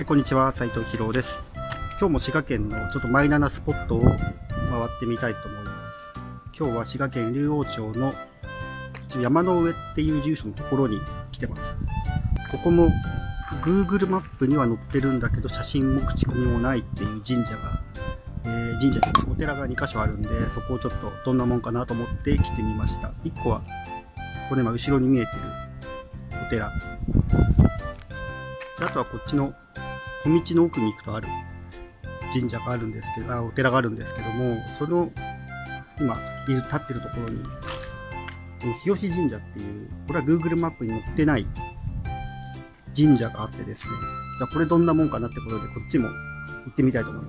はい、こんにちは、斉藤博です。今日も滋賀県のちょっとマイナーなスポットを回ってみたいと思います。今日は滋賀県竜王町の山の上っていう住所のところに来てます。ここも Google マップには載ってるんだけど、写真も口コミもないっていう神社が、お寺が2カ所あるんで、そこをちょっとどんなもんかなと思って来てみました。1個は、これ今後ろに見えてるお寺。あとはこっちの小道の奥に行くとある神社があるんですけど、お寺があるんですけども、その今立ってるところにこの日吉神社っていう、これは Google マップに載ってない神社があってですね、じゃあこれどんなもんかなってことでこっちも行ってみたいと思います。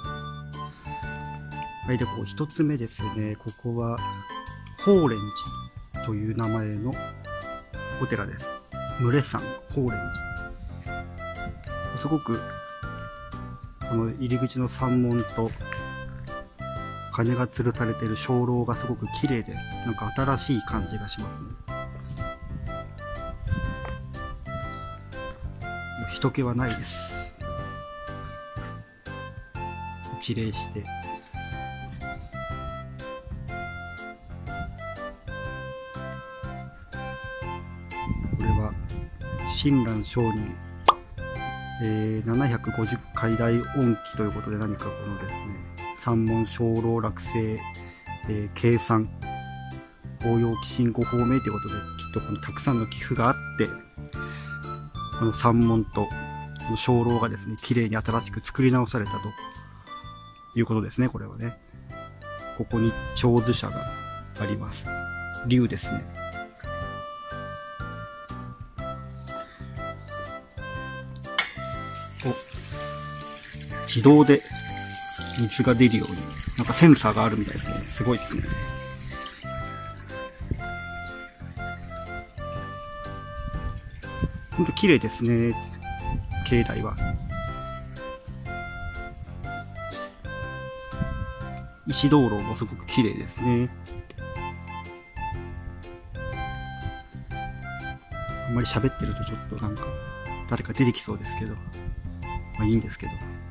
はい、で一つ目ですね、ここは法蓮寺という名前のお寺です。牟礼山法蓮寺。すごくこの入り口の山門と鐘が吊るされている鐘楼がすごく綺麗で、なんか新しい感じがしますね。人気はないです。一礼して、これは親鸞聖人750回大恩記ということで、何かこのですね、山門鐘楼落成、計算法要寄進ご法名ということで、きっとこのたくさんの寄付があって、この山門とこの鐘楼がですね、綺麗に新しく作り直されたということですね。これはね、ここに手水舎があります。龍ですね。自動で水が出るように、なんかセンサーがあるみたいですね。すごいですね。ほんと綺麗ですね、境内は。石灯籠もすごく綺麗ですね。あんまり喋ってるとちょっとなんか誰か出てきそうですけど、まあいいんですけど。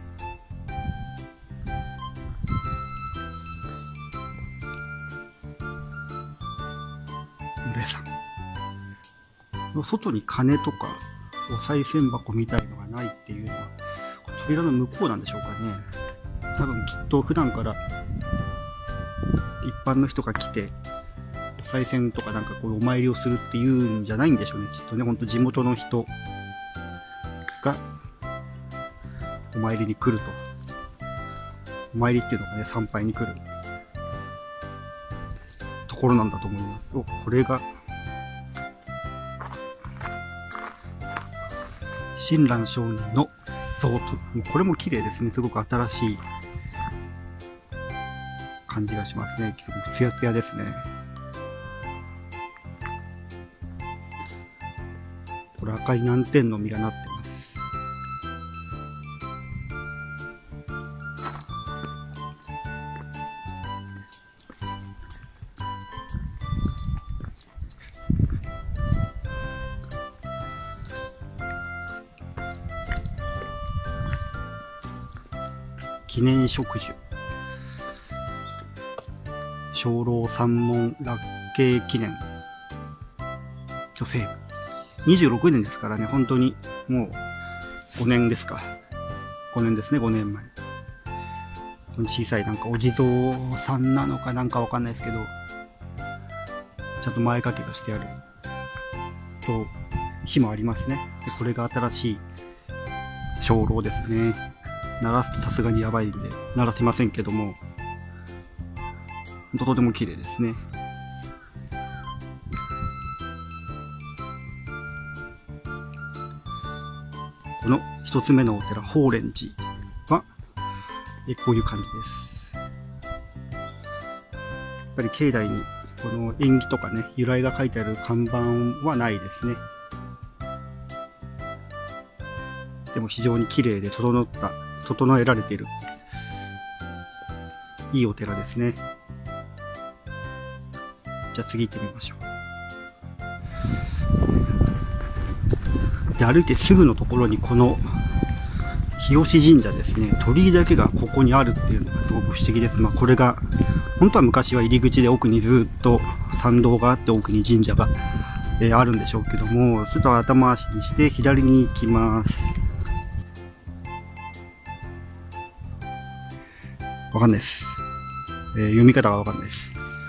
牟礼山の外に鐘とかお賽銭箱みたいのがないっていうのは、扉の向こうなんでしょうかね。多分きっと普段から一般の人が来てお賽銭とかなんかこうお参りをするっていうんじゃないんでしょうね。きっとね、ほんと地元の人がお参りに来ると。お参りっていうのがね、参拝に来るところなんだと思います。これが親鸞聖人の像と、これも綺麗ですね。すごく新しい感じがしますね。すごくツヤツヤですね。これ赤い南天の実がなってます。記念植樹、鐘楼山門落慶記念女性部、26年ですからね。本当にもう5年ですか。5年ですね。5年前。小さいなんかお地蔵さんなのかなんかわかんないですけど、ちゃんと前掛けがしてあるそう日もありますね。でこれが新しい鐘楼ですね。鳴らすとさすがにやばいんで鳴らせませんけども、とても綺麗ですね。この一つ目のお寺、法蓮寺はこういう感じです。やっぱり境内にこの縁起とかね、由来が書いてある看板はないですね。でも非常に綺麗で整えられているいいお寺ですね。じゃあ次行ってみましょう。で歩いてすぐのところにこの日吉神社ですね。鳥居だけがここにあるっていうのがすごく不思議です。まあこれが、本当は昔は入り口で奥にずっと参道があって奥に神社が、あるんでしょうけども、ちょっと頭足にして左に行きます。わかんないです。読み方がわかんないです。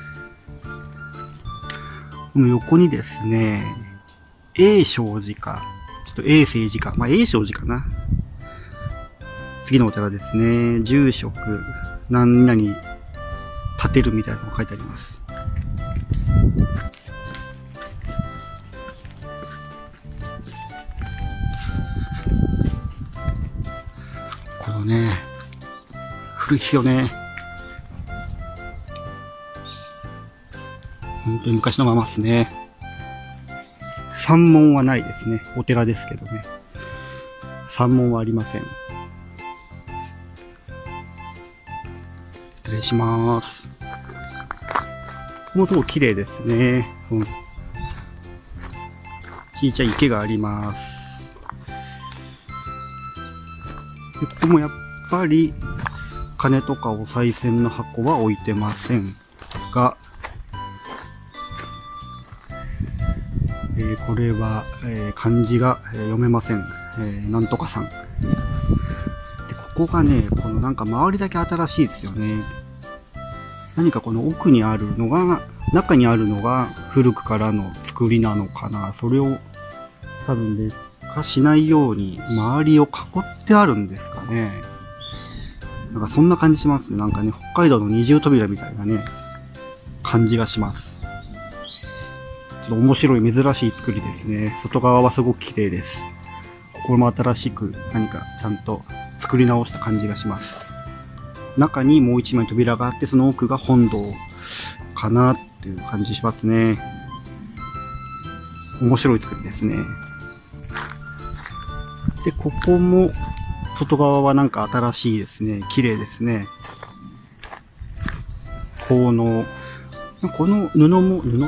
この横にですね、永昌寺か、ちょっと永世寺か、まあ永昌寺かな。次のお寺ですね。住職、何々、建てるみたいなのが書いてあります。このね、古いですよね。本当に昔のままですね。山門はないですね。お寺ですけどね。山門はありません。失礼します。もうすごく綺麗ですね。小さい池があります。ここもやっぱり金とかお賽銭の箱は置いてませんが、これは、漢字が、読めません。なんとかさん。で、ここがね、このなんか周りだけ新しいですよね。何かこの奥にあるのが、中にあるのが古くからの作りなのかな。それを多分劣化しないように周りを囲ってあるんですかね。なんかそんな感じしますね。なんかね、北海道の二重扉みたいなね、感じがします。ちょっと面白い珍しい作りですね。外側はすごく綺麗です。ここも新しく何かちゃんと作り直した感じがします。中にもう一枚扉があって、その奥が本堂かなっていう感じしますね。面白い作りですね。で、ここも外側はなんか新しいですね。綺麗ですね。この布も、なんていうの？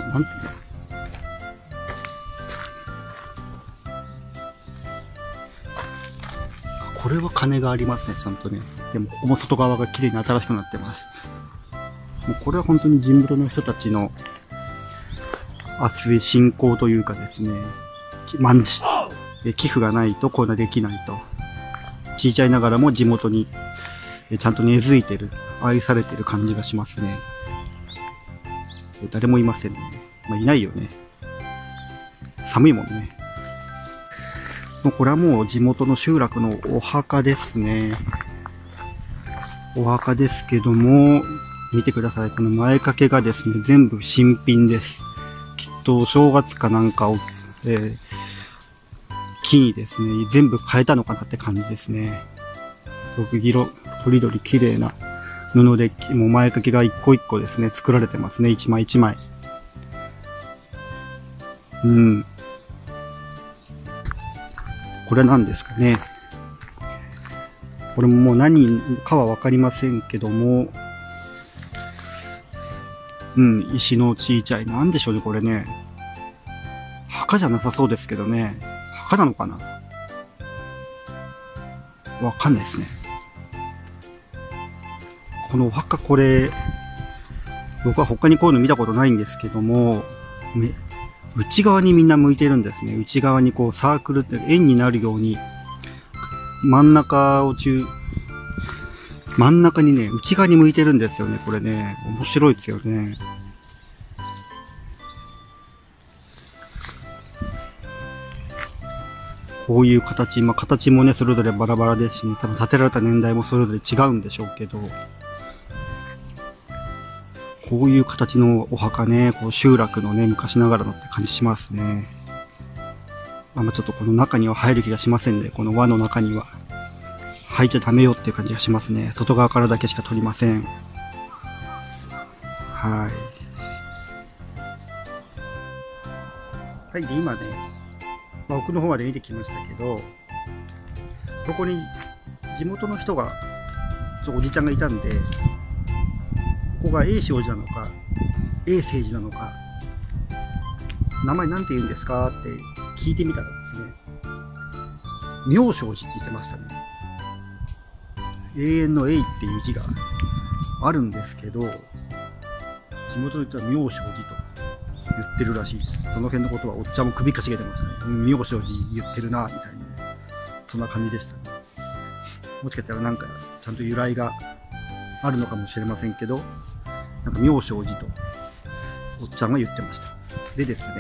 これは金がありますね、ちゃんとね。でもここも外側が綺麗に新しくなってます。もうこれは本当に地元の人たちの熱い信仰というかですね、寄付がないとこんなできないと。小さいながらも地元にちゃんと根付いてる、愛されてる感じがしますね。誰もいませんね。まあいないよね。寒いもんね。これはもう地元の集落のお墓ですね。お墓ですけども、見てください。この前掛けがですね、全部新品です。きっとお正月かなんかを、木にですね、全部変えたのかなって感じですね。とりどり綺麗な布で、もう前掛けが一個一個ですね、作られてますね。一枚一枚。うん。これは何ですかね。これももう何かはわかりませんけども、石の小さい、なんでしょうね、これね。墓じゃなさそうですけどね。墓なのかな？わかんないですね。このお墓、これ、僕は他にこういうの見たことないんですけども、内側にみんな向いてるんですね。内側にこうサークルって円になるように、真ん中にね、内側に向いてるんですよね。これね、面白いですよね。こういう形、まあ形もね、それぞれバラバラですしね、多分建てられた年代もそれぞれ違うんでしょうけど、こういう形のお墓ね、こう集落のね、昔ながらのって感じしますね。まあちょっとこの中には入る気がしませんね。この輪の中には。入っちゃダメよっていう感じがしますね。外側からだけしか撮りません。はい。はい、で、今ね、奥の方まで見てきましたけど、ここに地元の人が、おじちゃんがいたんで、ここが永昌寺なのか、永世寺なのか、名前なんて言うんですかって聞いてみたらですね、妙正寺って言ってましたね。 永遠の永っていう字があるんですけど、地元の人は妙正寺と言ってるらしい。その辺のことはおっちゃんも首かしげてましたね。妙正寺言ってるなみたいな、そんな感じでしたね。もしかしたらなんかちゃんと由来があるのかもしれませんけど、なんか妙正寺とおっちゃんは言ってました。でですね、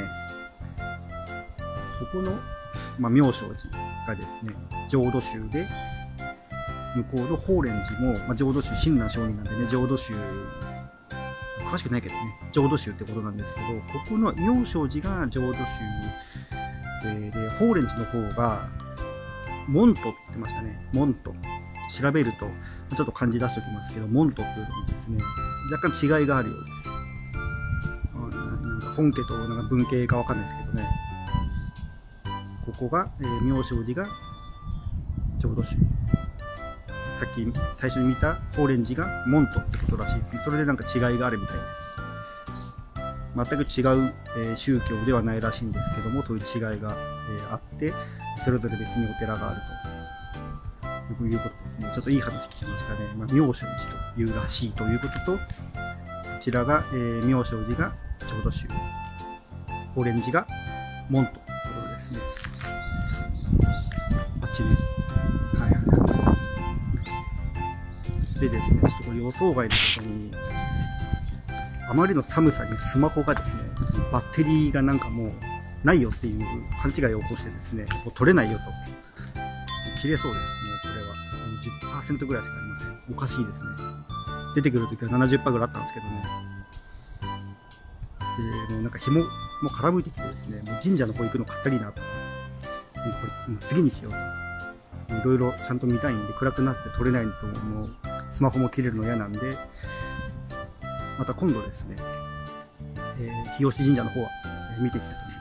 ここの、妙正寺がですね、浄土宗で、向こうの法蓮寺も、浄土宗親鸞上人なんでね、浄土宗詳しくないけどね、浄土宗ってことなんですけど、ここの妙正寺が浄土宗で、法蓮寺の方が門徒って言ってましたね。門徒。調べるとちょっと漢字出しておきますけど、門徒っていうのにですね、若干違いがあるようです。なんか本家となんか文系かわかんないですけどね、ここが、妙正寺が浄土宗、さっき最初に見た法蓮寺が門徒ってことらしいですね。それでなんか違いがあるみたいです。全く違う、宗教ではないらしいんですけども、そういう違いが、あって、それぞれ別にお寺があるということですね。ちょっといい話聞きましたね。妙正寺というらしいということと、こちらが、妙正寺が浄土宗、法蓮寺が門徒ということですね。バッチリ。はいはいはい。でですね、ちょっとこれ予想外のことに、あまりの寒さにスマホがですね、バッテリーがなんかもうないよっていう勘違いを起こしてですね、もう取れないよと。切れそうです。もうこれは 10% ぐらいしかありません。おかしいですね。出てくるときは 70% ぐらいあったんですけどね。で、もうなんか紐も傾いてきてですね、もう神社の方行くのかったりなと。もうこれ、もう次にしようと。いろいろちゃんと見たいんで、暗くなって撮れないと、もうスマホも切れるの嫌なんで、また今度ですね、日吉神社の方は見ていきたいと思います。